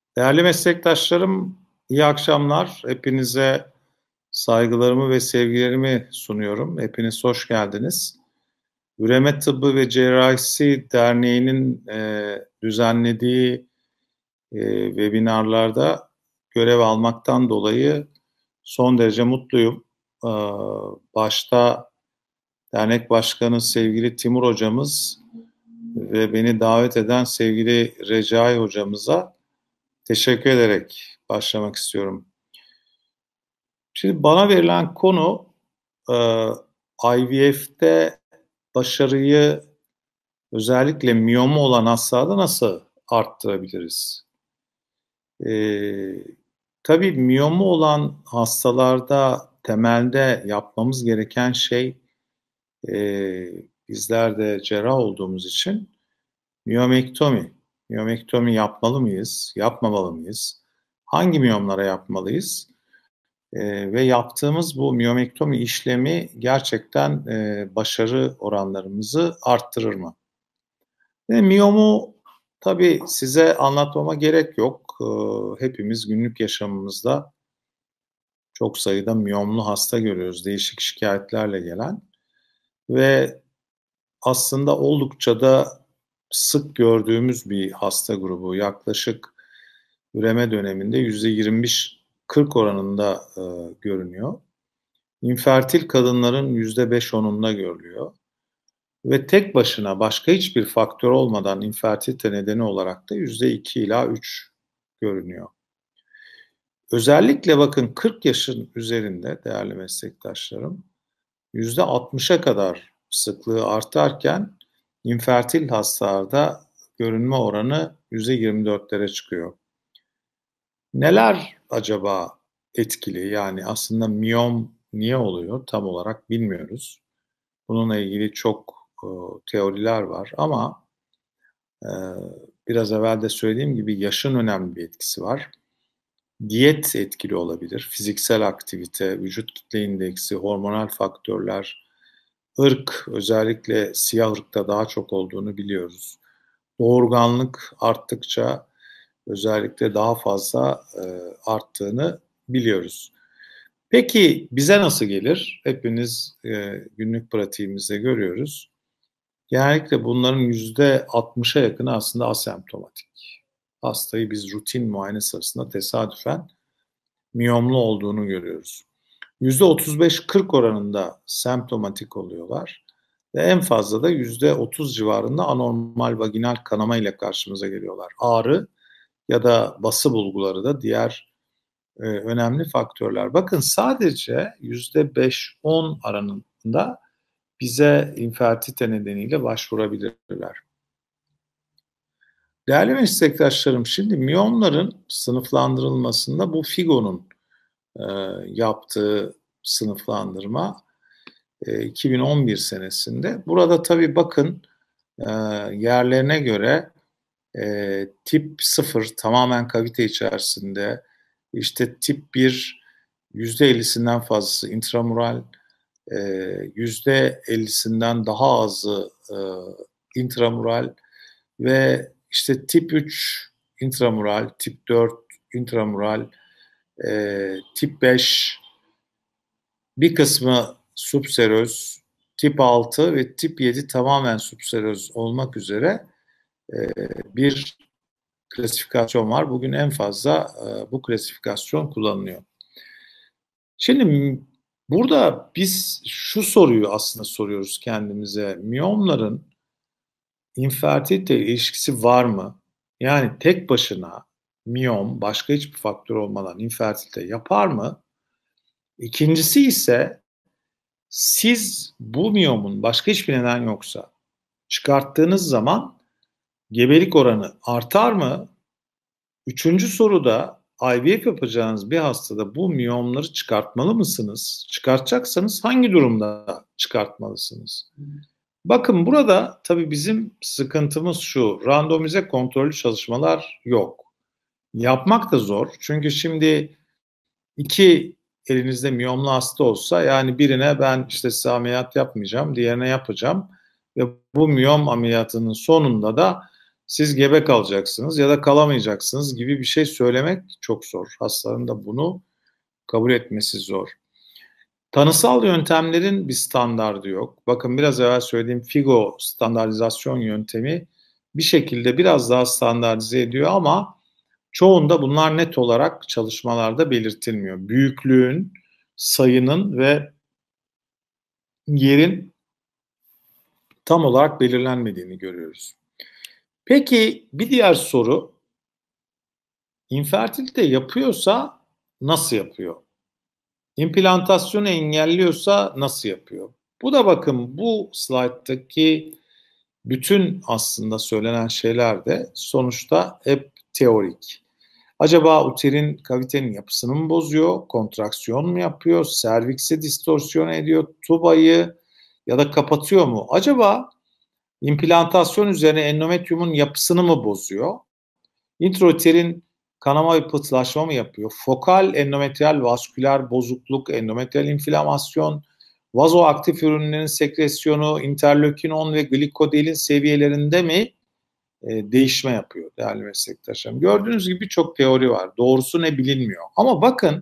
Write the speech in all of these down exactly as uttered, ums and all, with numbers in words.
Değerli meslektaşlarım, iyi akşamlar. Hepinize saygılarımı ve sevgilerimi sunuyorum. Hepiniz hoş geldiniz. Üreme Tıbbı ve Cerrahisi Derneği'nin eee, düzenlediği eee, webinarlarda görev almaktan dolayı son derece mutluyum. Eee, başta dernek başkanı sevgili Timur hocamız ve beni davet eden sevgili Recai hocamıza teşekkür ederek başlamak istiyorum. Şimdi bana verilen konu e, I V F'te başarıyı özellikle miyomu olan hastalarda nasıl arttırabiliriz? E, tabii miyomu olan hastalarda temelde yapmamız gereken şey e, bizler de cerrah olduğumuz için miyomektomi. Miyomektomi yapmalı mıyız? Yapmamalı mıyız? Hangi miyomlara yapmalıyız? E, ve yaptığımız bu miyomektomi işlemi gerçekten e, başarı oranlarımızı arttırır mı? Ve miyomu tabii size anlatmama gerek yok. E, hepimiz günlük yaşamımızda çok sayıda miyomlu hasta görüyoruz, değişik şikayetlerle gelen ve aslında oldukça da sık gördüğümüz bir hasta grubu. Yaklaşık üreme döneminde yüzde yirmi beş kırk oranında e, görünüyor. İnfertil kadınların yüzde beş onunda görülüyor. Ve tek başına başka hiçbir faktör olmadan infertilite nedeni olarak da yüzde iki ila üç görünüyor. Özellikle bakın kırk yaşın üzerinde değerli meslektaşlarım yüzde altmışa kadar sıklığı artarken infertil hastalarda görünme oranı yüzde yirmi dörtlere çıkıyor. Neler acaba etkili? Yani aslında miyom niye oluyor tam olarak bilmiyoruz. Bununla ilgili çok e, teoriler var ama e, biraz evvel de söylediğim gibi yaşın önemli bir etkisi var. Diyet etkili olabilir, fiziksel aktivite, vücut kitle indeksi, hormonal faktörler, ırk, özellikle siyah ırkta daha çok olduğunu biliyoruz. Doğurganlık arttıkça özellikle daha fazla e, arttığını biliyoruz. Peki bize nasıl gelir? Hepiniz e, günlük pratiğimizde görüyoruz. Genellikle bunların yüzde altmışa yakını aslında asemptomatik. Hastayı biz rutin muayene sırasında tesadüfen miyomlu olduğunu görüyoruz. yüzde otuz beş kırk oranında semptomatik oluyorlar ve en fazla da yüzde otuz civarında anormal vaginal kanama ile karşımıza geliyorlar. Ağrı ya da bası bulguları da diğer e, önemli faktörler. Bakın sadece yüzde beş on aralığında bize infertilite nedeniyle başvurabilirler. Değerli meslektaşlarım, şimdi miyomların sınıflandırılmasında bu Figo'nun e, yaptığı sınıflandırma e, iki bin on bir senesinde. Burada tabii bakın e, yerlerine göre e, tip sıfır tamamen kavite içerisinde, işte tip bir yüzde ellisinden fazlası intramural, e, yüzde ellisinden daha azı e, intramural ve işte tip üç intramural, tip dört intramural, e, tip beş bir kısmı subseröz, tip altı ve tip yedi tamamen subseröz olmak üzere e, bir klasifikasyon var. Bugün en fazla e, bu klasifikasyon kullanılıyor. Şimdi burada biz şu soruyu aslında soruyoruz kendimize. Miyomların infertilite ilişkisi var mı? Yani tek başına miyom başka hiçbir faktör olmadan infertilite yapar mı? İkincisi ise siz bu miyomun başka hiçbir neden yoksa çıkarttığınız zaman gebelik oranı artar mı? Üçüncü soruda I V F yapacağınız bir hastada bu miyomları çıkartmalı mısınız? Çıkartacaksanız hangi durumda çıkartmalısınız? Bakın burada tabii bizim sıkıntımız şu, randomize kontrollü çalışmalar yok. Yapmak da zor. Çünkü şimdi iki elinizde miyomlu hasta olsa yani birine ben işte size ameliyat yapmayacağım, diğerine yapacağım ve bu miyom ameliyatının sonunda da siz gebe kalacaksınız ya da kalamayacaksınız gibi bir şey söylemek çok zor. Hastaların da bunu kabul etmesi zor. Tanısal yöntemlerin bir standardı yok. Bakın biraz evvel söylediğim FIGO standartizasyon yöntemi bir şekilde biraz daha standartize ediyor ama çoğunda bunlar net olarak çalışmalarda belirtilmiyor. Büyüklüğün, sayının ve yerin tam olarak belirlenmediğini görüyoruz. Peki bir diğer soru, infertilite yapıyorsa nasıl yapıyor? İmplantasyonu engelliyorsa nasıl yapıyor? Bu da bakın bu slayttaki bütün aslında söylenen şeyler de sonuçta hep teorik. Acaba uterin kavitenin yapısını mı bozuyor, kontraksiyon mu yapıyor, serviksi distorsiyon ediyor, tubayı ya da kapatıyor mu? Acaba implantasyon üzerine endometriumun yapısını mı bozuyor? İntrauterin kanama ve pıhtılaşma mı yapıyor? Fokal endometriyal vasküler bozukluk, endometriyal inflamasyon, vazoaktif ürünlerin sekresyonu, interleukin on ve glikodelin seviyelerinde mi e, değişme yapıyor değerli meslektaşlarım? Gördüğünüz gibi birçok teori var. Doğrusu ne bilinmiyor. Ama bakın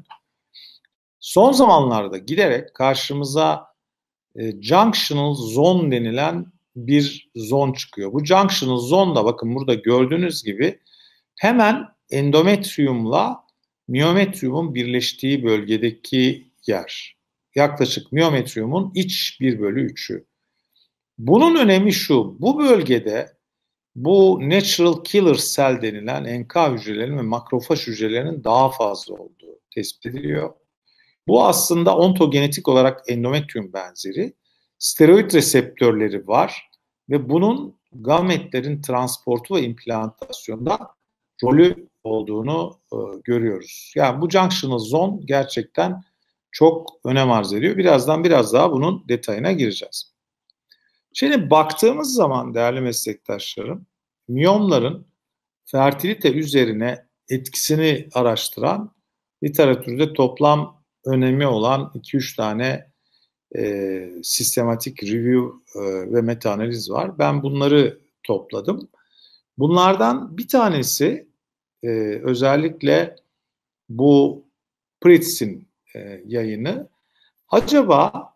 son zamanlarda giderek karşımıza e, junctional zone denilen bir zon çıkıyor. Bu junctional zone da bakın burada gördüğünüz gibi hemen endometriumla miyometriumun birleştiği bölgedeki yer. Yaklaşık miyometriumun iç bir bölü üçü. Bunun önemi şu, bu bölgede bu natural killer cell denilen N K hücrelerinin ve makrofaj hücrelerinin daha fazla olduğu tespit ediliyor. Bu aslında ontogenetik olarak endometrium benzeri steroid reseptörleri var ve bunun gametlerin transportu ve implantasyonda rolü olduğunu e, görüyoruz. Yani bu junctional zone gerçekten çok önem arz ediyor. Birazdan biraz daha bunun detayına gireceğiz. Şimdi baktığımız zaman değerli meslektaşlarım, miyomların fertilite üzerine etkisini araştıran literatürde toplam önemi olan iki üç tane e, sistematik review e, ve meta-analiz var. Ben bunları topladım. Bunlardan bir tanesi e, özellikle bu Pritz'in e, yayını. Acaba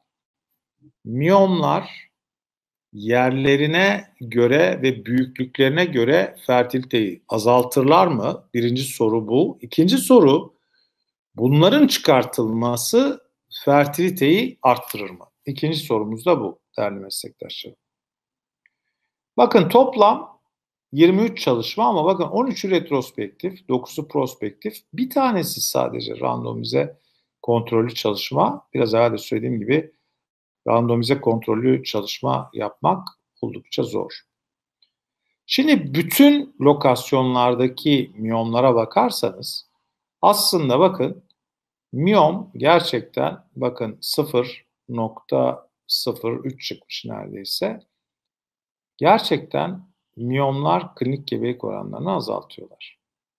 miyomlar yerlerine göre ve büyüklüklerine göre fertiliteyi azaltırlar mı? Birinci soru bu. İkinci soru, bunların çıkartılması fertiliteyi arttırır mı? İkinci sorumuz da bu değerli meslektaşlarım. Bakın toplam yirmi üç çalışma ama bakın on üçü retrospektif, dokuzu prospektif. Bir tanesi sadece randomize kontrollü çalışma. Biraz evvel de söylediğim gibi randomize kontrollü çalışma yapmak oldukça zor. Şimdi bütün lokasyonlardaki miyomlara bakarsanız aslında bakın miyom gerçekten bakın sıfır nokta sıfır üç çıkmış neredeyse. Gerçekten miyomlar klinik gebelik oranlarını azaltıyorlar.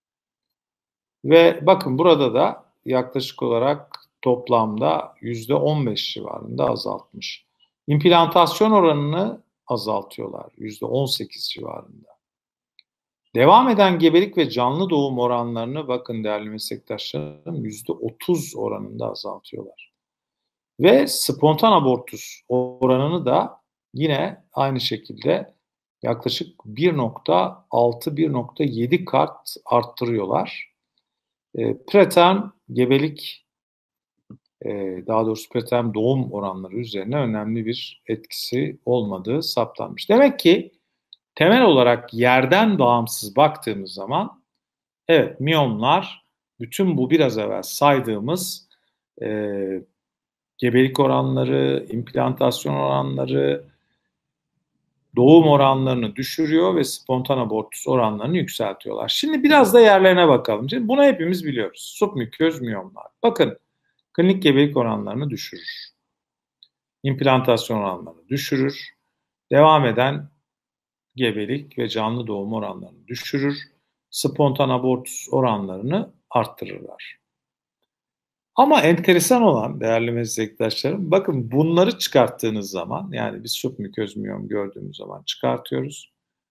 Ve bakın burada da yaklaşık olarak toplamda yüzde on beş civarında azaltmış. İmplantasyon oranını azaltıyorlar yüzde on sekiz civarında. Devam eden gebelik ve canlı doğum oranlarını bakın değerli meslektaşlarım yüzde otuz oranında azaltıyorlar. Ve spontan abortus oranını da yine aynı şekilde yaklaşık bir nokta altı bir nokta yedi kat arttırıyorlar. E, preterm gebelik e, daha doğrusu preterm doğum oranları üzerine önemli bir etkisi olmadığı saptanmış. Demek ki temel olarak yerden bağımsız baktığımız zaman evet miyomlar bütün bu biraz evvel saydığımız e, gebelik oranları, implantasyon oranları, doğum oranlarını düşürüyor ve spontan abortus oranlarını yükseltiyorlar. Şimdi biraz da yerlerine bakalım. Şimdi bunu hepimiz biliyoruz. Submüköz miyomlar. Bakın klinik gebelik oranlarını düşürür. İmplantasyon oranlarını düşürür. Devam eden gebelik ve canlı doğum oranlarını düşürür. Spontan abortus oranlarını arttırırlar. Ama enteresan olan değerli meslektaşlarım, bakın bunları çıkarttığınız zaman, yani biz submüköz miyom gördüğümüz zaman çıkartıyoruz.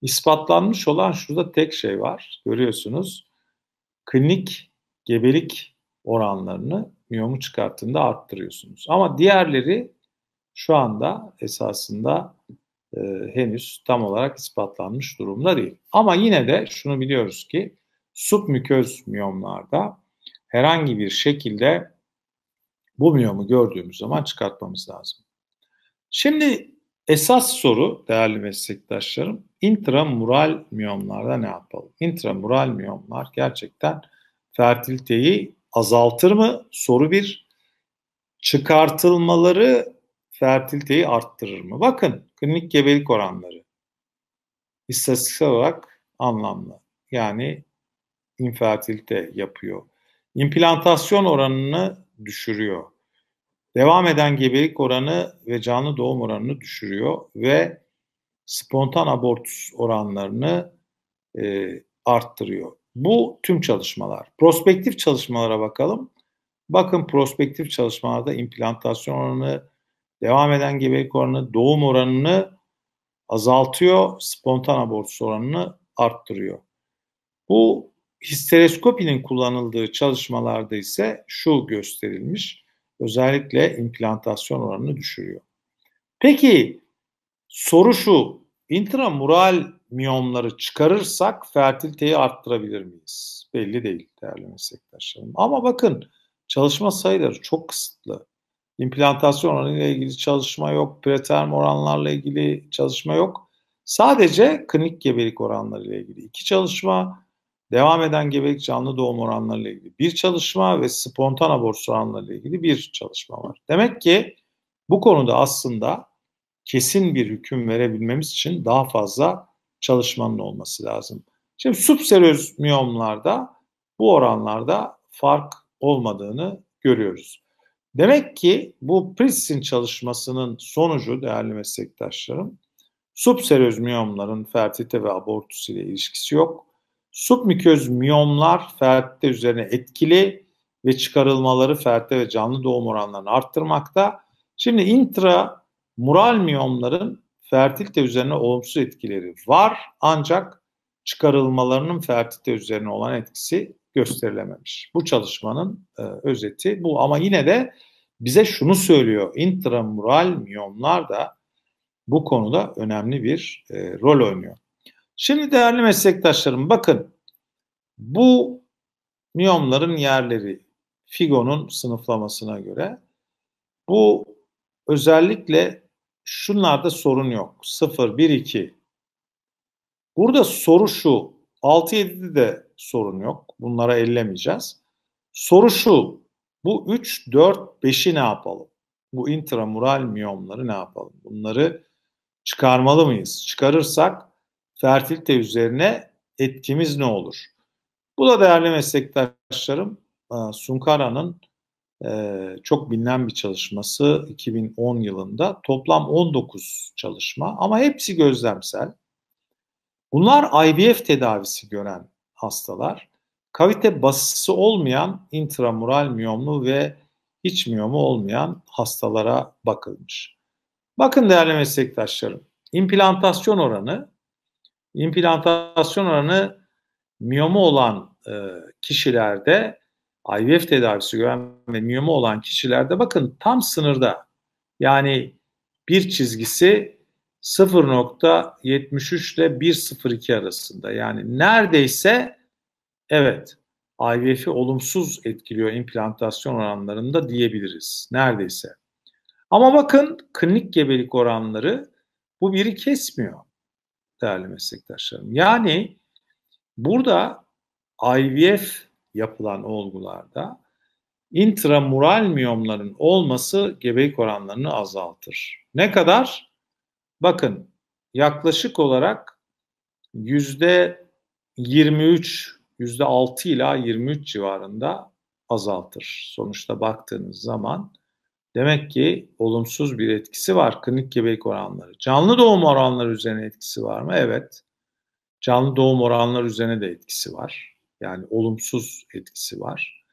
İspatlanmış olan şurada tek şey var. Görüyorsunuz. Klinik gebelik oranlarını miyomu çıkarttığında arttırıyorsunuz. Ama diğerleri şu anda esasında e, henüz tam olarak ispatlanmış durumda değil. Ama yine de şunu biliyoruz ki submüköz miyomlarda herhangi bir şekilde bu miyomu gördüğümüz zaman çıkartmamız lazım. Şimdi esas soru değerli meslektaşlarım, intramural miyomlarda ne yapalım? İntramural miyomlar gerçekten fertiliteyi azaltır mı? Soru bir. Çıkartılmaları fertiliteyi arttırır mı? Bakın klinik gebelik oranları istatistiksel olarak anlamlı. Yani infertilite yapıyor. İmplantasyon oranını düşürüyor. Devam eden gebelik oranı ve canlı doğum oranını düşürüyor ve spontan abortus oranlarını e, arttırıyor. Bu tüm çalışmalar. Prospektif çalışmalara bakalım. Bakın prospektif çalışmalarda implantasyon oranı, devam eden gebelik oranı, doğum oranını azaltıyor, spontan abortus oranını arttırıyor. Bu histeroskopinin kullanıldığı çalışmalarda ise şu gösterilmiş, özellikle implantasyon oranını düşürüyor. Peki soru şu, intramural miyomları çıkarırsak fertiliteyi arttırabilir miyiz? Belli değil değerli meslektaşlarım. Ama bakın çalışma sayıları çok kısıtlı. İmplantasyon oranı ile ilgili çalışma yok, preterm oranlarla ilgili çalışma yok. Sadece klinik gebelik oranları ile ilgili iki çalışma, devam eden gebelik canlı doğum oranları ile ilgili bir çalışma ve spontan abortus oranları ile ilgili bir çalışma var. Demek ki bu konuda aslında kesin bir hüküm verebilmemiz için daha fazla çalışmanın olması lazım. Şimdi subseröz miyomlarda bu oranlarda fark olmadığını görüyoruz. Demek ki bu Pritz'in çalışmasının sonucu değerli meslektaşlarım, subseröz miyomların fertilite ve abortus ile ilişkisi yok. Submüköz miyomlar fertilite üzerine etkili ve çıkarılmaları fertilite ve canlı doğum oranlarını arttırmakta. Şimdi intramural miyomların fertilite üzerine olumsuz etkileri var ancak çıkarılmalarının fertilite üzerine olan etkisi gösterilememiş. Bu çalışmanın e, özeti bu ama yine de bize şunu söylüyor. Intramural miyomlar da bu konuda önemli bir e, rol oynuyor. Şimdi değerli meslektaşlarım bakın bu miyomların yerleri Figo'nun sınıflamasına göre bu özellikle şunlarda sorun yok. sıfır, bir, iki. Burada soru şu. altı, yedide de sorun yok. Bunlara ellemeyeceğiz. Soru şu. Bu üç, dört, beşi ne yapalım? Bu intramural miyomları ne yapalım? Bunları çıkarmalı mıyız? Çıkarırsak fertilite üzerine etkimiz ne olur? Bu da değerli meslektaşlarım Sunkara'nın çok bilinen bir çalışması iki bin on yılında toplam on dokuz çalışma ama hepsi gözlemsel. Bunlar I V F tedavisi gören hastalar, kavite basısı olmayan intramural miyomlu ve iç miyomu olmayan hastalara bakılmış. Bakın değerli meslektaşlarım, implantasyon oranı, implantasyon oranı miyomu olan e, kişilerde, I V F tedavisi gören ve miyomu olan kişilerde bakın tam sınırda. Yani bir çizgisi sıfır nokta yetmiş üç ile bir nokta sıfır iki arasında. Yani neredeyse evet I V F'i olumsuz etkiliyor implantasyon oranlarında diyebiliriz. Neredeyse. Ama bakın klinik gebelik oranları bu biri kesmiyor değerli meslektaşlarım. Yani burada I V F yapılan olgularda intramural miyomların olması gebelik oranlarını azaltır. Ne kadar? Bakın yaklaşık olarak yüzde yirmi üç, yüzde altı ila yirmi üç civarında azaltır. Sonuçta baktığınız zaman demek ki olumsuz bir etkisi var klinik gebelik oranları. Canlı doğum oranları üzerine etkisi var mı? Evet. Canlı doğum oranları üzerine de etkisi var. Yani olumsuz etkisi var.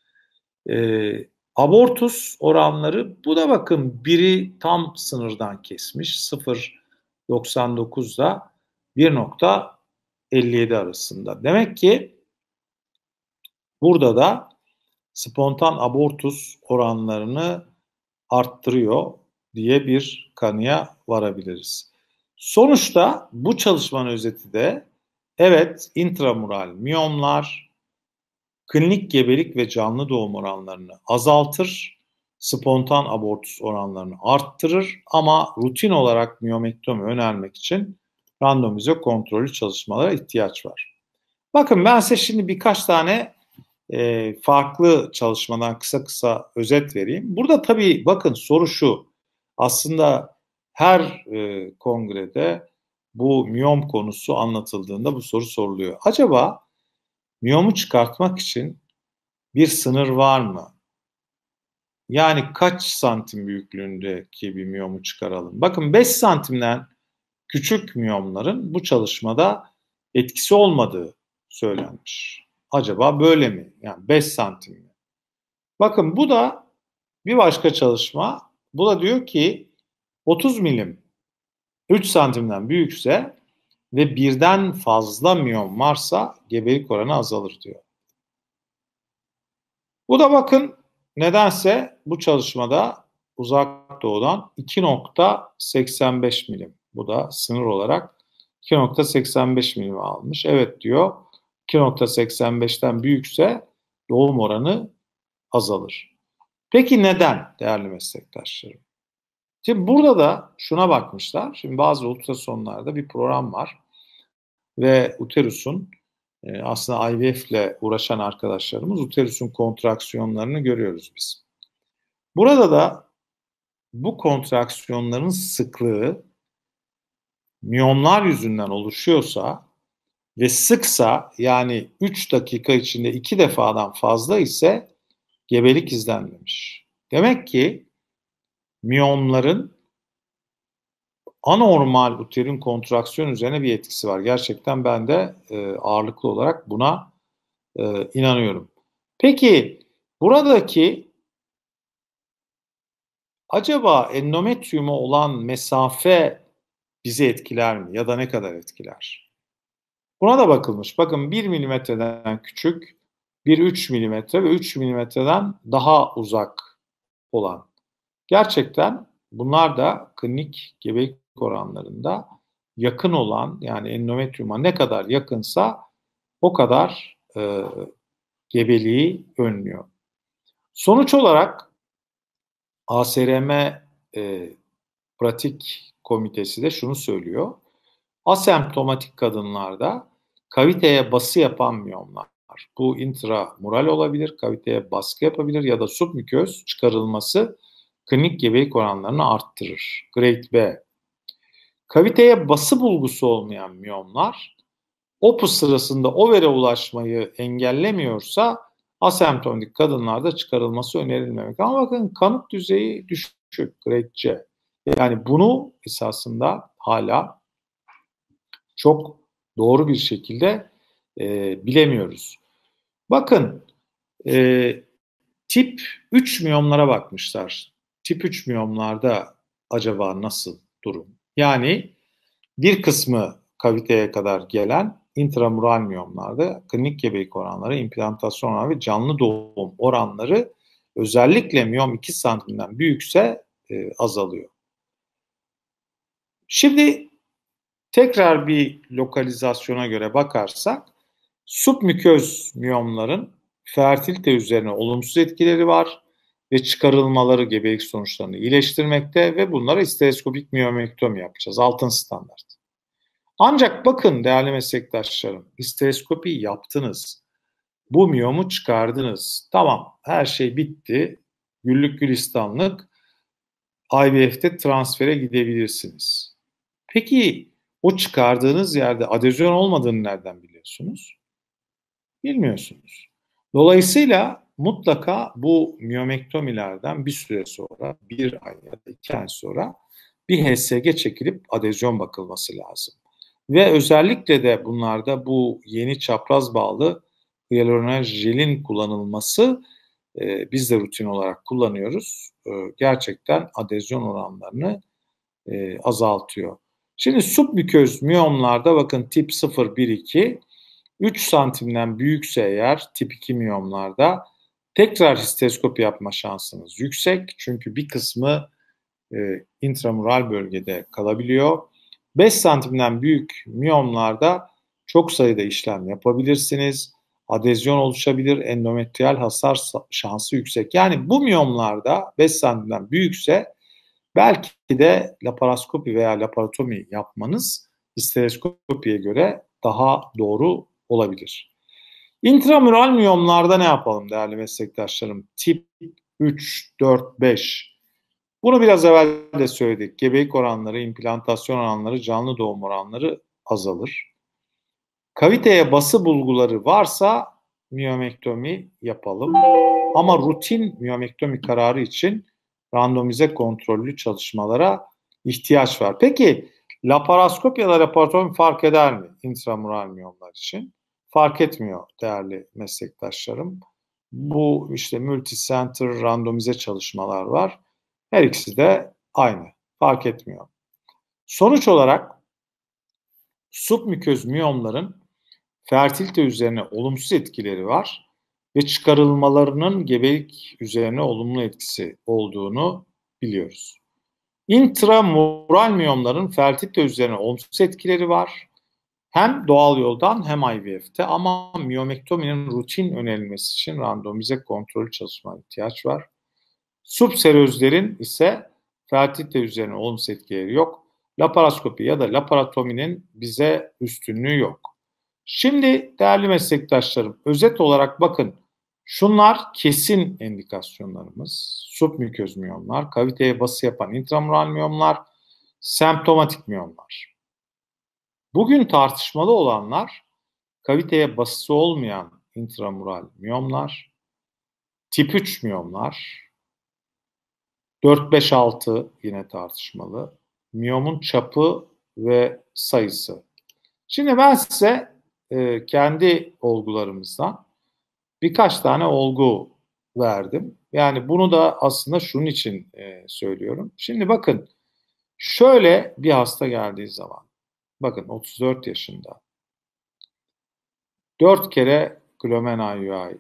Ee, abortus oranları bu da bakın biri tam sınırdan kesmiş sıfır nokta doksan dokuzda bir nokta elli yedi arasında. Demek ki burada da spontan abortus oranlarını arttırıyor diye bir kanıya varabiliriz. Sonuçta bu çalışmanın özeti de evet intramural miyomlar klinik gebelik ve canlı doğum oranlarını azaltır, spontan abortus oranlarını arttırır ama rutin olarak miyomektomi önermek için randomize kontrollü çalışmalara ihtiyaç var. Bakın ben size şimdi birkaç tane e, farklı çalışmadan kısa kısa özet vereyim. Burada tabii bakın soru şu, aslında her e, kongrede bu miyom konusu anlatıldığında bu soru soruluyor. Acaba miyomu çıkartmak için bir sınır var mı? Yani kaç santim büyüklüğündeki bir miyomu çıkaralım? Bakın beş santimden küçük miyomların bu çalışmada etkisi olmadığı söylenmiş. Acaba böyle mi? Yani beş santim mi? Bakın bu da bir başka çalışma. Bu da diyor ki otuz milim üç santimden büyükse ve birden fazla miyom varsa gebelik oranı azalır diyor. Bu da bakın nedense bu çalışmada uzak doğudan iki nokta seksen beş milim. Bu da sınır olarak iki nokta seksen beş milim almış. Evet diyor iki nokta seksen beşten büyükse doğum oranı azalır. Peki neden değerli meslektaşlarım? Şimdi burada da şuna bakmışlar. Şimdi bazı ultrasonlarda bir program var ve uterusun e, aslında I V F ile uğraşan arkadaşlarımız uterusun kontraksiyonlarını görüyoruz biz. Burada da bu kontraksiyonların sıklığı miyomlar yüzünden oluşuyorsa ve sıksa yani üç dakika içinde iki defadan fazla ise gebelik izlenmemiş. Demek ki miyomların anormal uterin kontraksiyon üzerine bir etkisi var. Gerçekten ben de e, ağırlıklı olarak buna e, inanıyorum. Peki buradaki acaba endometriyuma olan mesafe bizi etkiler mi ya da ne kadar etkiler? Buna da bakılmış. Bakın bir milimetreden küçük, bir üç milimetre ve üç milimetreden daha uzak olan. Gerçekten bunlar da klinik gebelik oranlarında yakın olan yani endometriyuma ne kadar yakınsa o kadar e, gebeliği önlüyor. Sonuç olarak A S R M e, pratik komitesi de şunu söylüyor. Asemptomatik kadınlarda kaviteye bası yapan miyomlar. Bu intramural olabilir, kaviteye baskı yapabilir ya da submüköz çıkarılması klinik gebelik oranlarını arttırır. Grade B. Kaviteye bası bulgusu olmayan miyomlar O P U sırasında overe ulaşmayı engellemiyorsa asemptomatik kadınlarda çıkarılması önerilmemek. Ama bakın kanıt düzeyi düşük, grade C. Yani bunu esasında hala çok doğru bir şekilde e, bilemiyoruz. Bakın e, tip üç miyomlara bakmışlar. Tip üç miyomlarda acaba nasıl durum? Yani bir kısmı kaviteye kadar gelen intramural miyomlarda klinik gebelik oranları, implantasyon oranları ve canlı doğum oranları özellikle miyom iki santimden büyükse e, azalıyor. Şimdi tekrar bir lokalizasyona göre bakarsak submüköz miyomların fertilite üzerine olumsuz etkileri var ve çıkarılmaları gebelik sonuçlarını iyileştirmekte ve bunlara histereskopik miyomektomi yapacağız. Altın standart. Ancak bakın değerli meslektaşlarım, histeroskopi yaptınız, bu miyomu çıkardınız. Tamam, her şey bitti. Güllük gülistanlık I V F'te transfere gidebilirsiniz. Peki o çıkardığınız yerde adezyon olmadığını nereden biliyorsunuz? Bilmiyorsunuz. Dolayısıyla mutlaka bu miyomektomilerden bir süre sonra, bir ay ya da iki ay sonra bir H S G çekilip adezyon bakılması lazım. Ve özellikle de bunlarda bu yeni çapraz bağlı hyaluronik jelin kullanılması e, biz de rutin olarak kullanıyoruz. E, gerçekten adezyon oranlarını e, azaltıyor. Şimdi submüköz miyomlarda bakın tip sıfır, bir, iki, üç santimden büyükse eğer tip iki miyomlarda tekrar histeroskopi yapma şansınız yüksek. Çünkü bir kısmı e, intramural bölgede kalabiliyor. beş santimden büyük miyomlarda çok sayıda işlem yapabilirsiniz. Adezyon oluşabilir, endometriyal hasar şansı yüksek. Yani bu miyomlarda beş santimden büyükse belki de laparoskopi veya laparotomi yapmanız histeroskopiye göre daha doğru olabilir. İntramural miyomlarda ne yapalım değerli meslektaşlarım? Tip üç, dört, beş. Bunu biraz evvel de söyledik. Gebelik oranları, implantasyon oranları, canlı doğum oranları azalır. Kaviteye bası bulguları varsa miyomektomi yapalım. Ama rutin miyomektomi kararı için randomize kontrollü çalışmalara ihtiyaç var. Peki laparoskop ya da laparotomi fark eder mi intramural miyomlar için? Fark etmiyor değerli meslektaşlarım. Bu işte multicenter randomize çalışmalar var. Her ikisi de aynı. Fark etmiyor. Sonuç olarak submüköz miyomların fertilite üzerine olumsuz etkileri var ve çıkarılmalarının gebelik üzerine olumlu etkisi olduğunu biliyoruz. İntramural miyomların fertilite üzerine olumsuz etkileri var. Hem doğal yoldan hem I V F'te ama miyomektominin rutin önerilmesi için randomize kontrol çalışmaya ihtiyaç var. Subserozlerin ise fertilite üzerine olumsuz etkileri yok. Laparoskopi ya da laparotominin bize üstünlüğü yok. Şimdi değerli meslektaşlarım, özet olarak bakın, şunlar kesin indikasyonlarımız. Submüköz miyomlar, kaviteye bası yapan intramural miyomlar, semptomatik miyomlar. Bugün tartışmalı olanlar kaviteye basısı olmayan intramural miyomlar, tip üç miyomlar, dört, beş, altı yine tartışmalı, miyomun çapı ve sayısı. Şimdi ben size e, kendi olgularımızdan birkaç tane olgu verdim. Yani bunu da aslında şunun için e, söylüyorum. Şimdi bakın, şöyle bir hasta geldiği zaman, bakın otuz dört yaşında, dört kere Glomen I U I,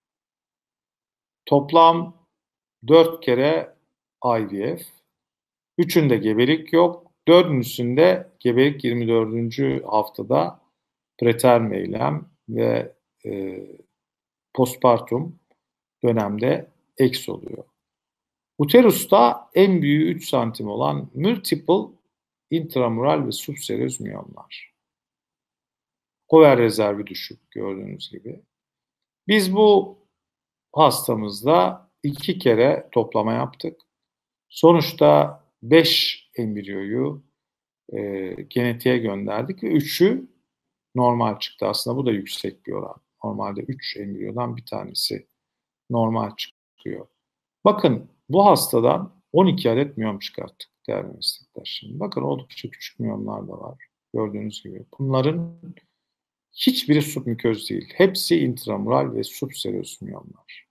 toplam dört kere I V F, üçünde gebelik yok, dördüncüsünde gebelik yirmi dördüncü haftada preterm eylem ve e, postpartum dönemde eks oluyor. Uterusta en büyüğü üç santim olan multiple intramural ve subseröz miyomlar. Over rezervi düşük gördüğünüz gibi. Biz bu hastamızda iki kere toplama yaptık. Sonuçta beş embriyoyu e, genetiğe gönderdik ve üçü normal çıktı. Aslında bu da yüksek bir oran. Normalde üç embriyodan bir tanesi normal çıkıyor. Bakın bu hastadan on iki adet miyom çıkarttık değerli meslektaşlarım. Bakın oldukça küçük miyomlar da var. Gördüğünüz gibi. Bunların hiçbiri submüköz değil. Hepsi intramural ve subseröz miyomlar.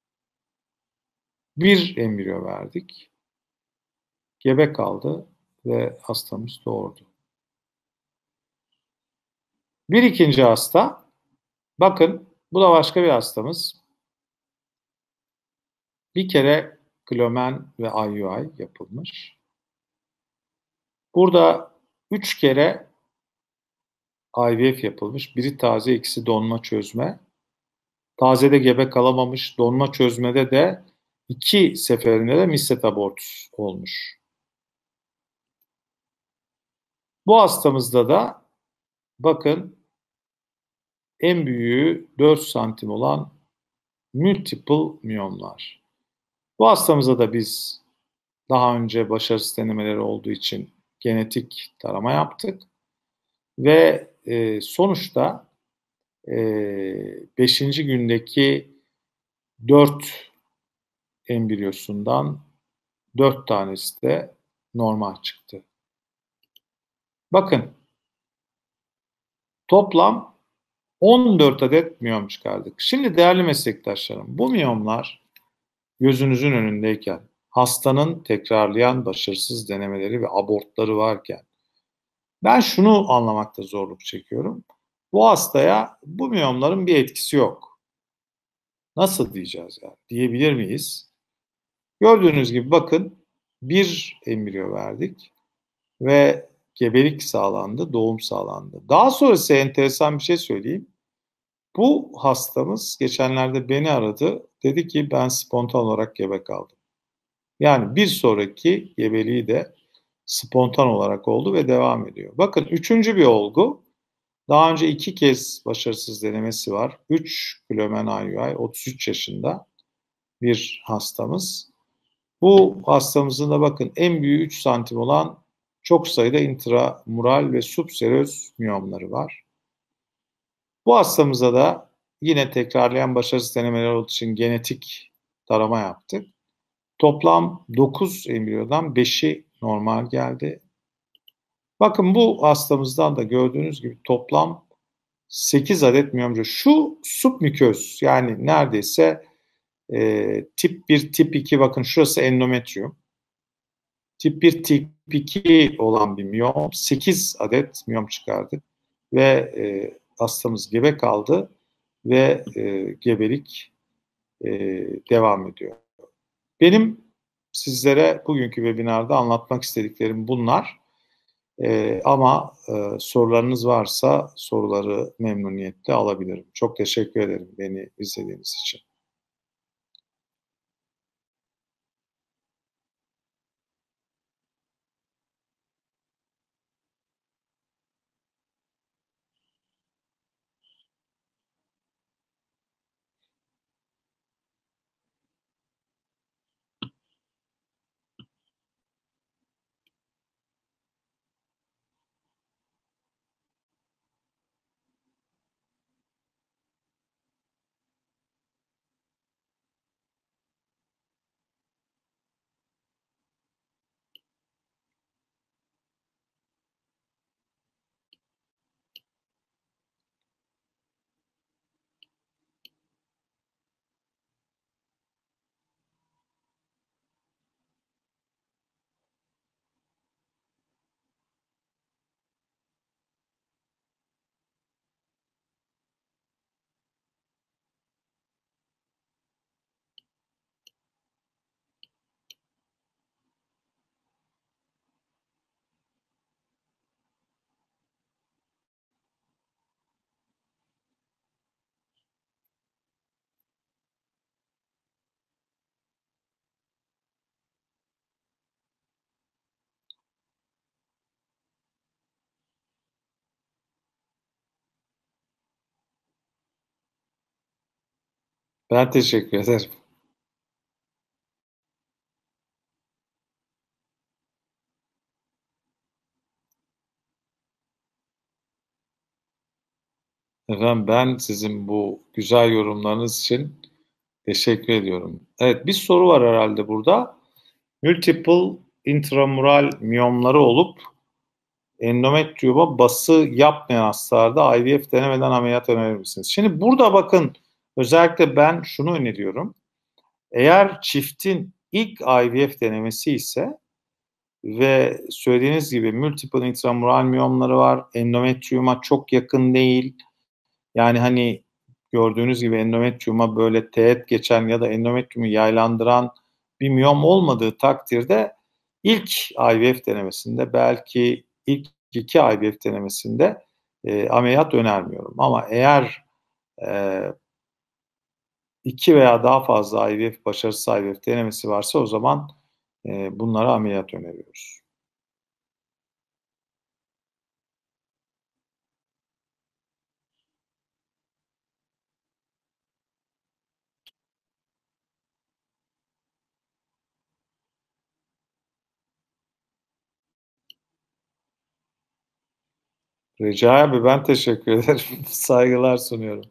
Bir embriyo verdik. Gebe kaldı ve hastamız doğurdu. Bir ikinci hasta, bakın bu da başka bir hastamız. Bir kere Glomen ve I U I yapılmış. Burada üç kere I V F yapılmış. Biri taze, ikisi donma çözme. Tazede gebe kalamamış. Donma çözmede de iki seferinde de misset abortus olmuş. Bu hastamızda da bakın en büyüğü dört santim olan multiple miyomlar. Bu hastamıza da biz daha önce başarısız denemeleri olduğu için genetik tarama yaptık. Ve e, sonuçta e, beşinci gündeki dört embriyosundan dört tanesi de normal çıktı. Bakın toplam on dört adet miyom çıkardık. Şimdi değerli meslektaşlarım, bu miyomlar gözünüzün önündeyken, hastanın tekrarlayan başarısız denemeleri ve abortları varken, Ben şunu anlamakta zorluk çekiyorum. Bu hastaya bu miyomların bir etkisi yok. Nasıl diyeceğiz yani? Diyebilir miyiz? Gördüğünüz gibi bakın bir embriyo verdik ve gebelik sağlandı, doğum sağlandı. Daha sonrası enteresan bir şey söyleyeyim. Bu hastamız geçenlerde beni aradı. Dedi ki ben spontan olarak gebe kaldım. Yani bir sonraki gebeliği de spontan olarak oldu ve devam ediyor. Bakın üçüncü bir olgu. Daha önce iki kez başarısız denemesi var. üç Clement Ayuay, otuz üç yaşında bir hastamız. Bu hastamızın da bakın en büyüğü üç santim olan çok sayıda intramural ve subseröz miyomları var. Bu hastamıza da yine tekrarlayan başarısız denemeler olduğu için genetik tarama yaptık. Toplam dokuz embriyodan beşi normal geldi. Bakın bu hastamızdan da gördüğünüz gibi toplam sekiz adet miyomcu. Şu submüköz yani neredeyse e, tip bir, tip iki bakın şurası endometrium. Tip bir, tip iki olan bir miyom. sekiz adet miyom çıkardık ve e, hastamız gebe kaldı ve e, gebelik e, devam ediyor. Benim sizlere bugünkü webinarda anlatmak istediklerim bunlar. Ee, ama e, sorularınız varsa soruları memnuniyetle alabilirim. Çok teşekkür ederim beni izlediğiniz için. Ben teşekkür ederim. Efendim ben sizin bu güzel yorumlarınız için teşekkür ediyorum. Evet bir soru var herhalde burada. Multiple intramural miyomları olup endometriyuma bası yapmayan hastalarda I V F denemeden ameliyat önerir misiniz? Şimdi burada bakın özellikle ben şunu öneriyorum. Eğer çiftin ilk I V F denemesi ise ve söylediğiniz gibi multiple intramural miyomları var, endometriyuma çok yakın değil. Yani hani gördüğünüz gibi endometriyuma böyle teğet geçen ya da endometriyumu yaylandıran bir miyom olmadığı takdirde ilk I V F denemesinde belki ilk iki I V F denemesinde e, ameliyat önermiyorum. Ama eğer e, iki veya daha fazla I V F, başarısız I V F denemesi varsa o zaman e, bunlara ameliyat öneriyoruz. Recai abi ben teşekkür ederim. Saygılar sunuyorum.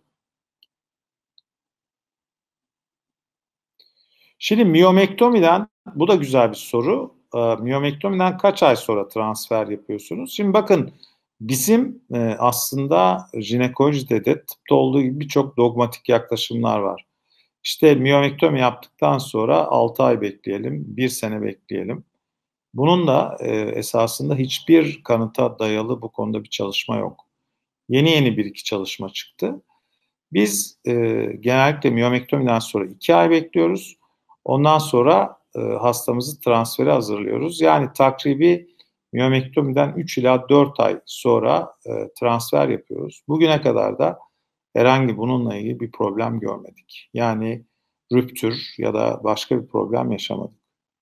Şimdi miyomektomiden, bu da güzel bir soru. Ee, miyomektomiden kaç ay sonra transfer yapıyorsunuz? Şimdi bakın bizim e, aslında jinekolojide de tıpta olduğu gibi birçok dogmatik yaklaşımlar var. İşte miyomektomi yaptıktan sonra altı ay bekleyelim, bir sene bekleyelim. Bunun da e, esasında hiçbir kanıta dayalı bu konuda bir çalışma yok. Yeni yeni bir iki çalışma çıktı. Biz e, genellikle miyomektomiden sonra iki ay bekliyoruz. Ondan sonra e, hastamızı transfere hazırlıyoruz. Yani takribi miyomektomiden üç ila dört ay sonra e, transfer yapıyoruz. Bugüne kadar da herhangi bununla ilgili bir problem görmedik. Yani rüptür ya da başka bir problem yaşamadık.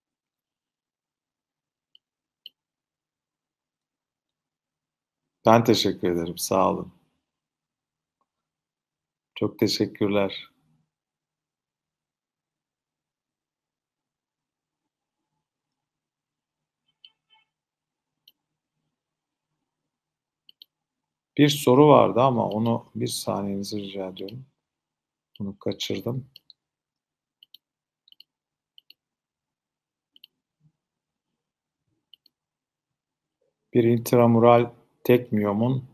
Ben teşekkür ederim. Sağ olun. Çok teşekkürler. Bir soru vardı ama onu bir saniyenizi rica ediyorum. Bunu kaçırdım. Bir intramural tek miyomun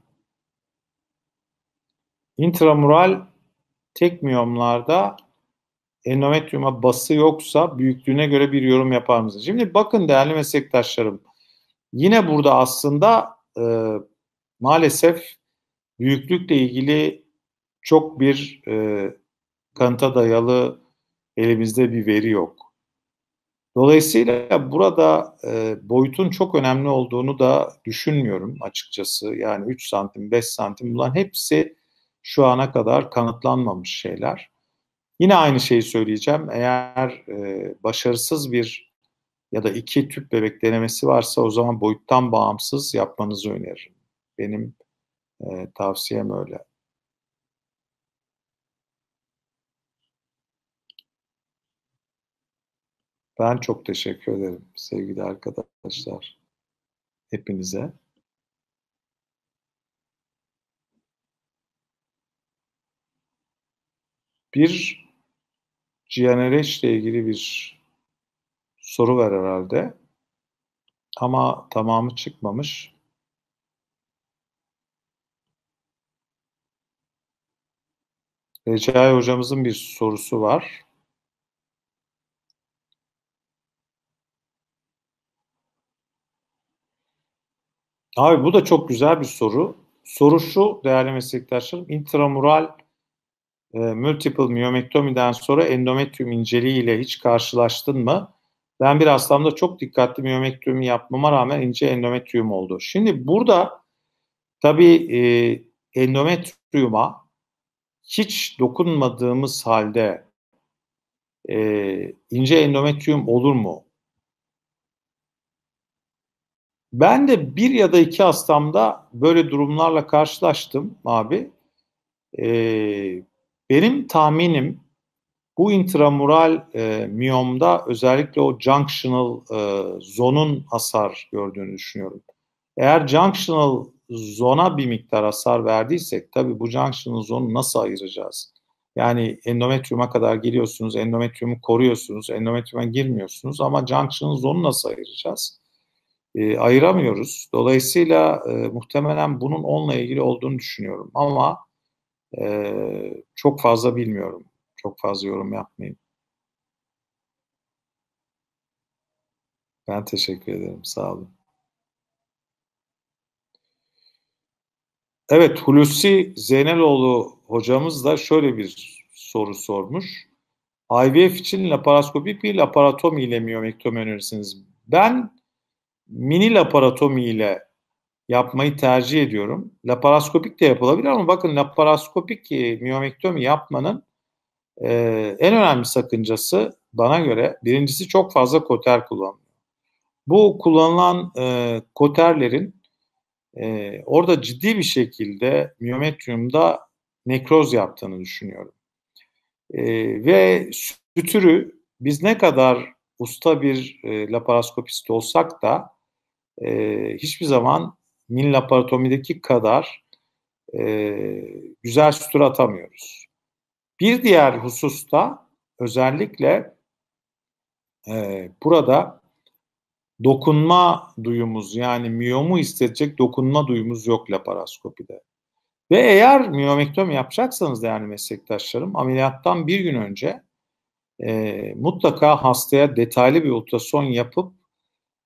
intramural tek miyomlarda endometriyuma bası yoksa büyüklüğüne göre bir yorum yapar mısınız? Şimdi bakın değerli meslektaşlarım, yine burada aslında e, maalesef büyüklükle ilgili çok bir e, kanıta dayalı elimizde bir veri yok. Dolayısıyla burada e, boyutun çok önemli olduğunu da düşünmüyorum açıkçası. Yani üç santim, beş santim bunların hepsi şu ana kadar kanıtlanmamış şeyler. Yine aynı şeyi söyleyeceğim. Eğer e, başarısız bir ya da iki tüp bebek denemesi varsa o zaman boyuttan bağımsız yapmanızı öneririm. Benim e, tavsiyem öyle. Ben çok teşekkür ederim sevgili arkadaşlar. Hepinize. Bir G N R H ile ilgili bir soru var herhalde. Ama tamamı çıkmamış. Recai hocamızın bir sorusu var. Abi bu da çok güzel bir soru. Soru şu değerli meslektaşlarım. Intramural e, multiple miyomektomiden sonra endometrium inceliğiyle hiç karşılaştın mı? Ben bir hastamda çok dikkatli miyomektomi yapmama rağmen ince endometrium oldu. Şimdi burada tabii e, endometriuma hiç dokunmadığımız halde e, ince endometrium olur mu? Ben de bir ya da iki hastamda böyle durumlarla karşılaştım abi. Ee, benim tahminim bu intramural e, miyomda özellikle o junctional e, zonun hasar gördüğünü düşünüyorum. Eğer junctional zona bir miktar hasar verdiysek tabii bu junctional zonu nasıl ayıracağız? Yani endometriuma kadar geliyorsunuz, endometriumu koruyorsunuz, endometriuma girmiyorsunuz ama junctional zonu nasıl ayıracağız? E, ayıramıyoruz. Dolayısıyla e, muhtemelen bunun onunla ilgili olduğunu düşünüyorum. Ama e, çok fazla bilmiyorum. Çok fazla yorum yapmayayım. Ben teşekkür ederim. Sağ olun. Evet, Hulusi Zeyneloğlu hocamız da şöyle bir soru sormuş. I V F için laparoskopik bir laparotomi ile miyomektomi önerirsiniz. Ben mini laparotomi ile yapmayı tercih ediyorum. Laparoskopik de yapılabilir ama bakın laparoskopik e, miyomektomi yapmanın e, en önemli sakıncası bana göre birincisi çok fazla koter kullanılıyor. Bu kullanılan e, koterlerin e, orada ciddi bir şekilde miyometriumda nekroz yaptığını düşünüyorum. E, ve sütürü biz ne kadar usta bir e, laparoskopist olsak da e, hiçbir zaman min laparotomideki kadar e, güzel sütür atamıyoruz. Bir diğer hususta özellikle e, burada dokunma duyumuz yani miyomu hissedecek dokunma duyumuz yok laparoskopide. Ve eğer miyomektomi yapacaksanız da yani meslektaşlarım ameliyattan bir gün önce e, mutlaka hastaya detaylı bir ultrason yapıp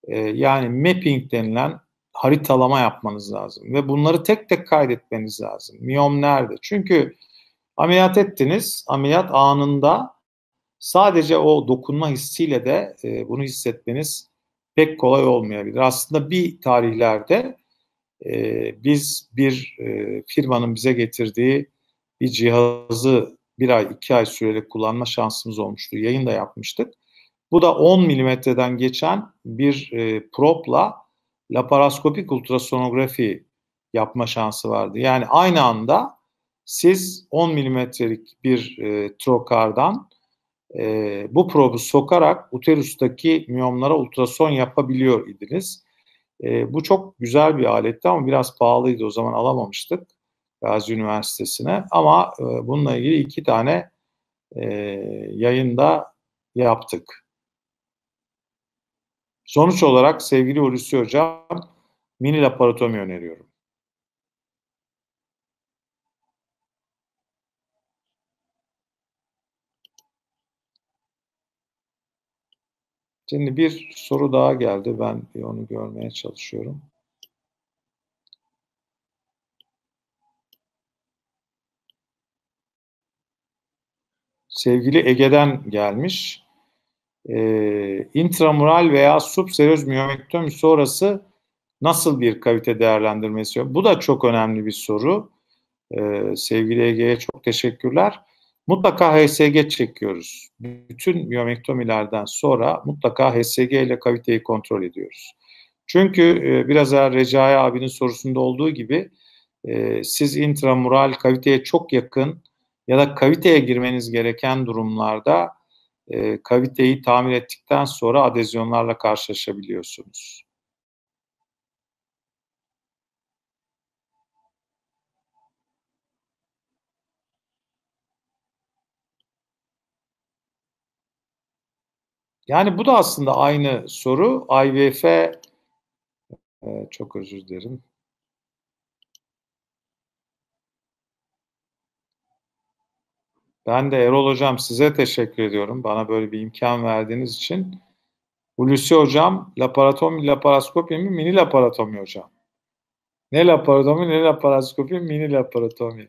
e, yani mapping denilen haritalama yapmanız lazım ve bunları tek tek kaydetmeniz lazım. Miyom nerede? Çünkü ameliyat ettiniz, ameliyat anında sadece o dokunma hissiyle de e, bunu hissetmeniz pek kolay olmayabilir. Aslında bir tarihlerde e, biz bir e, firmanın bize getirdiği bir cihazı bir ay, iki ay süreli kullanma şansımız olmuştu. Yayın da yapmıştık. Bu da on milimetreden geçen bir e, propla laparoskopik ultrasonografi yapma şansı vardı. Yani aynı anda siz on milimetrelik bir e, trokardan e, bu probu sokarak uterustaki miyomlara ultrason yapabiliyor idiniz. E, bu çok güzel bir aletti ama biraz pahalıydı. O zaman alamamıştık Gazi Üniversitesi'ne. Ama e, bununla ilgili iki tane e, yayında yaptık. Sonuç olarak sevgili Hulusi Hocam, mini laparotomi öneriyorum. Şimdi bir soru daha geldi. Ben bir onu görmeye çalışıyorum. Sevgili Ege'den gelmiş. Ee, intramural veya subseröz miyomektomi sonrası nasıl bir kavite değerlendirmesi? Bu da çok önemli bir soru. Ee, sevgili Ege'ye çok teşekkürler. Mutlaka H S G çekiyoruz. Bütün miyomektomilerden sonra mutlaka H S G ile kaviteyi kontrol ediyoruz. Çünkü e, biraz evvel Recai abinin sorusunda olduğu gibi e, siz intramural kaviteye çok yakın ya da kaviteye girmeniz gereken durumlarda e, kaviteyi tamir ettikten sonra adezyonlarla karşılaşabiliyorsunuz. Yani bu da aslında aynı soru. I V F e, çok özür dilerim. Ben de Erol Hocam size teşekkür ediyorum. Bana böyle bir imkan verdiğiniz için. Hulusi Hocam, laparotomi, laparoskopi mi, mini laparotomi hocam? Ne laparotomi, ne laparoskopi, mini laparotomi.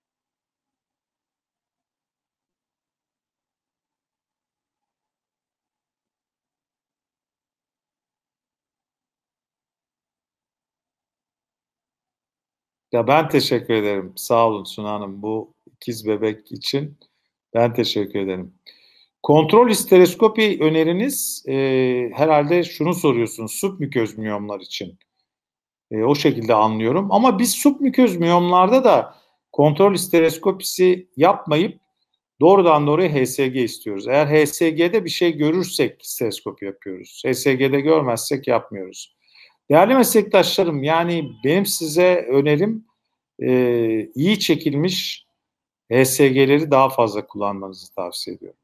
Ya ben teşekkür ederim. Sağ olun Suna Hanım bu ikiz bebek için. Ben teşekkür ederim. Kontrol histeroskopi öneriniz e, herhalde şunu soruyorsunuz submüköz miyomlar için. E, o şekilde anlıyorum. Ama biz submüköz miyomlarda da kontrol histeroskopisi yapmayıp doğrudan doğruya H S G istiyoruz. Eğer H S G'de bir şey görürsek histeroskopi yapıyoruz. H S G'de görmezsek yapmıyoruz. Değerli meslektaşlarım yani benim size önerim e, iyi çekilmiş H S G'leri daha fazla kullanmanızı tavsiye ediyorum.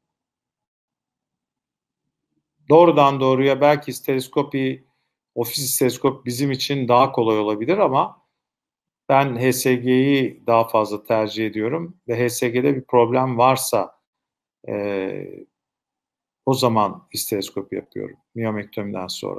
Doğrudan doğruya belki stereoskopi, ofis stereoskop bizim için daha kolay olabilir ama ben H S G'yi daha fazla tercih ediyorum ve H S G'de bir problem varsa e, o zaman stereoskopi yapıyorum miyomektomiden sonra.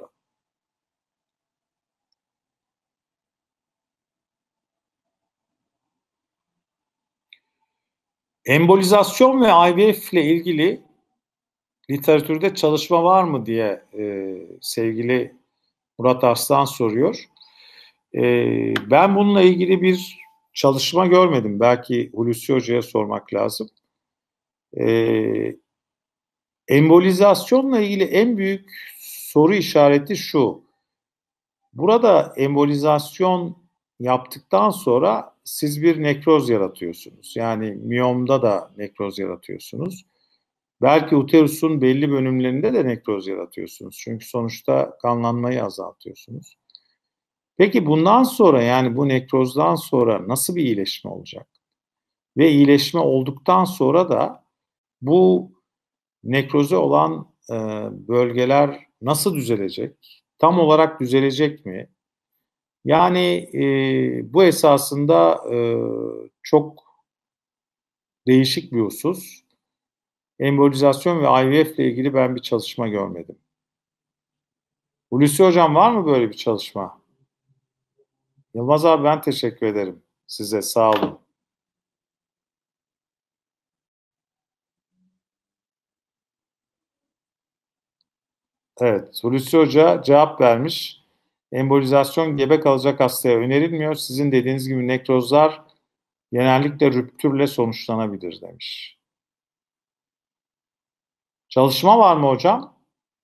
Embolizasyon ve I V F ile ilgili literatürde çalışma var mı diye e, sevgili Murat Arslan soruyor. E, ben bununla ilgili bir çalışma görmedim. Belki Hulusi Hoca'ya sormak lazım. E, embolizasyonla ilgili en büyük soru işareti şu. Burada embolizasyon yaptıktan sonra siz bir nekroz yaratıyorsunuz. Yani miyomda da nekroz yaratıyorsunuz. Belki uterusun belli bölümlerinde de nekroz yaratıyorsunuz. Çünkü sonuçta kanlanmayı azaltıyorsunuz. Peki bundan sonra yani bu nekrozdan sonra nasıl bir iyileşme olacak? Ve iyileşme olduktan sonra da bu nekroze olan e, bölgeler nasıl düzelecek? Tam olarak düzelecek mi? Yani e, bu esasında e, çok değişik bir husus. Embolizasyon ve I V F ile ilgili ben bir çalışma görmedim. Hulusi Hocam var mı böyle bir çalışma? Yılmaz abi ben teşekkür ederim size. Sağ olun. Evet, Hulusi Hoca cevap vermiş. Embolizasyon gebe kalacak hastaya önerilmiyor. Sizin dediğiniz gibi nekrozlar genellikle rüptürle sonuçlanabilir demiş. Çalışma var mı hocam?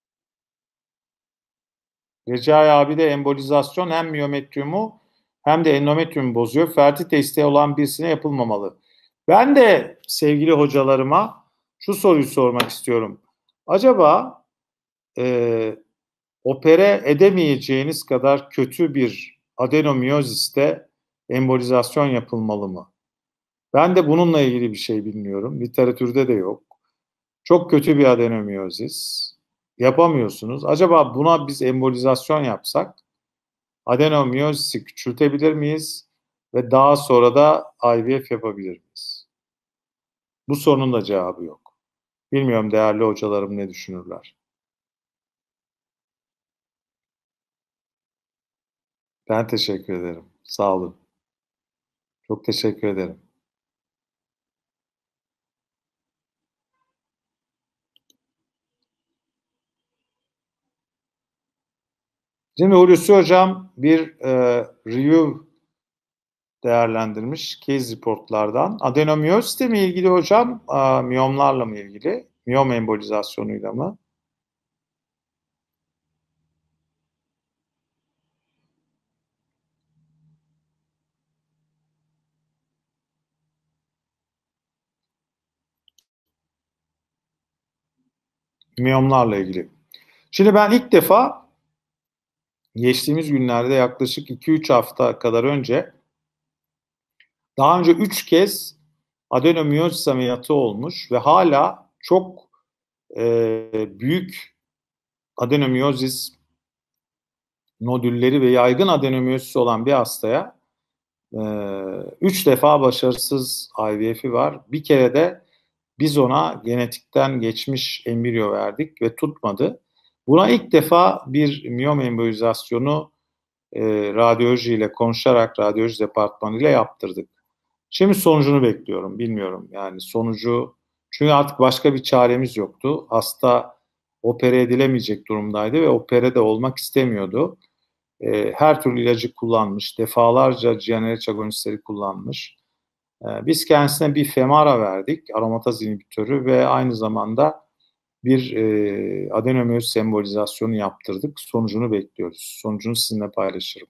Recai abi de embolizasyon hem miyometriumu hem de endometriumu bozuyor. Fertilite isteği olan birisine yapılmamalı. Ben de sevgili hocalarıma şu soruyu sormak istiyorum. Acaba e, opere edemeyeceğiniz kadar kötü bir adenomiyoziste embolizasyon yapılmalı mı? Ben de bununla ilgili bir şey bilmiyorum. Literatürde de yok. Çok kötü bir adenomiyozis. Yapamıyorsunuz. Acaba buna biz embolizasyon yapsak adenomiyozisi küçültebilir miyiz? Ve daha sonra da I V F yapabilir miyiz? Bu sorunun da cevabı yok. Bilmiyorum değerli hocalarım ne düşünürler. Ben teşekkür ederim. Sağ olun. Çok teşekkür ederim. Şimdi Hulusi Hocam bir e, review değerlendirmiş case reportlardan. Adenomiyozisle mi ilgili hocam, e, miyomlarla mı ilgili? Miyom embolizasyonuyla mı? Miyomlarla ilgili. Şimdi ben ilk defa geçtiğimiz günlerde yaklaşık iki üç hafta kadar önce daha önce üç kez adenomiyozis ameliyatı olmuş ve hala çok e, büyük adenomiyozis nodülleri ve yaygın adenomiyozis olan bir hastaya e, üç defa başarısız I V F'i var. Bir kere de biz ona genetikten geçmiş embriyo verdik ve tutmadı. Buna ilk defa bir miyom embolizasyonu e, radyoloji ile konuşarak radyoloji departmanı ile yaptırdık. Şimdi sonucunu bekliyorum. Bilmiyorum yani sonucu, çünkü artık başka bir çaremiz yoktu. Hasta opere edilemeyecek durumdaydı ve opere de olmak istemiyordu. E, her türlü ilacı kullanmış, defalarca G n R H agonistleri kullanmış. E, biz kendisine bir Femara verdik, aromataz inhibitörü ve aynı zamanda bir e, adenomiyozis embolizasyonu yaptırdık. Sonucunu bekliyoruz. Sonucunu sizinle paylaşırım.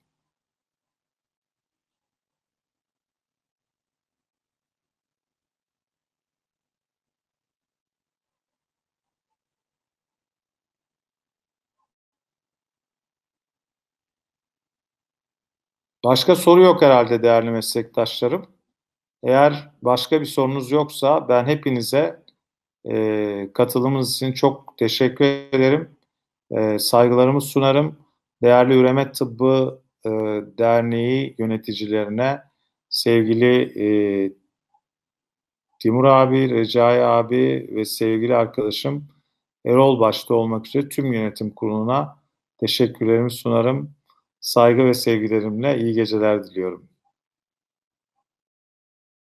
Başka soru yok herhalde değerli meslektaşlarım. Eğer başka bir sorunuz yoksa ben hepinize e, katılımınız için çok teşekkür ederim. E, saygılarımı sunarım. Değerli Üreme Tıbbı e, Derneği yöneticilerine, sevgili e, Timur abi, Recai abi ve sevgili arkadaşım Erol başta olmak üzere tüm yönetim kuruluna teşekkürlerimi sunarım. Saygı ve sevgilerimle iyi geceler diliyorum.